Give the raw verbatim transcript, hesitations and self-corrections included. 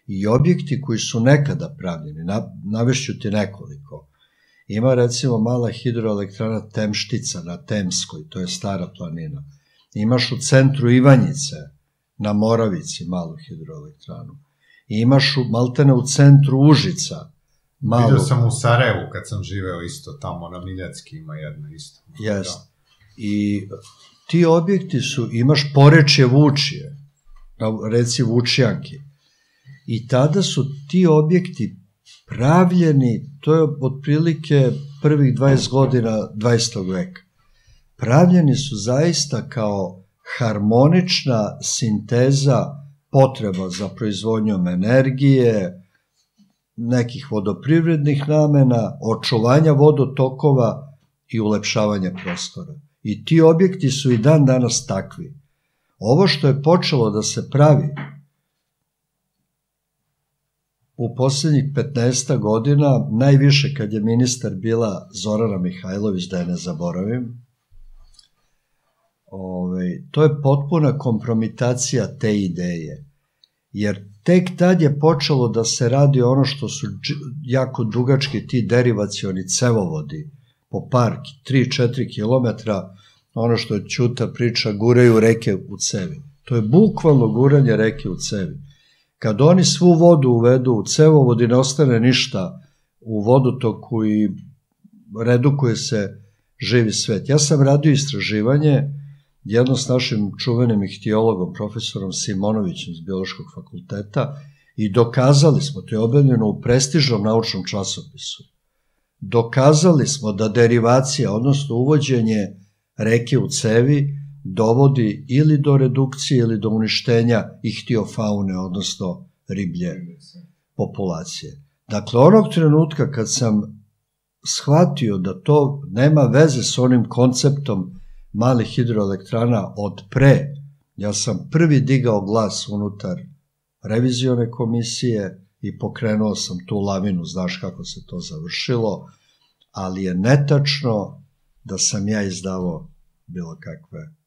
i objekti koji su nekada pravljeni, navešću ti nekoliko. Ima recimo mala hidroelektrana Temštica na Temskoj, to je stara planina. Imaš u centru Ivanjice, na Moravici, malu hidroelektranu. Imaš maltene u centru Užica, malu. Vidio sam u Sarajevu kad sam živeo isto tamo, na Miljacki ima jedno isto. Jeste. I ti objekti su, imaš Porečje Vučije, reci Vučijanki. I tada su ti objekti pravljeni, to je otprilike prvih dvadeset godina dvadesetog veka. Pravljeni su zaista kao harmonična sinteza potreba za proizvodnjom energije, nekih vodoprivrednih namena, očuvanja vodotokova i ulepšavanja prostora. I ti objekti su i dan danas takvi. Ovo što je počelo da se pravi u poslednjih petnaest godina, najviše kad je ministar bila Zorana Mihajlović, da je ne zaboravim, to je potpuna kompromitacija te ideje. Jer tek tad je počelo da se radi ono što su jako dugački ti derivacioni cevovodi po par, tri četiri kilometra, ono što je Ćuta priča, guraju reke u cevi. To je bukvalno guranje reke u cevi. Kad oni svu vodu uvedu u cevovod i ne ostane ništa u vodotoku i redukuje se živi svet. Ja sam radio istraživanje jedno s našim čuvenim ihtiologom, profesorom Simonovićem iz Biološkog fakulteta, i dokazali smo, to je objavljeno u prestižnom naučnom časopisu, dokazali smo da derivacija, odnosno uvođenje reke u cevi, dovodi ili do redukcije ili do uništenja ihtiofaune, odnosno riblje populacije. Dakle, onog trenutka kad sam shvatio da to nema veze s onim konceptom malih hidroelektrana od pre, ja sam prvi digao glas unutar revizione komisije i pokrenuo sam tu lavinu, znaš kako se to završilo, ali je netačno da sam ja izdavao bilo kakve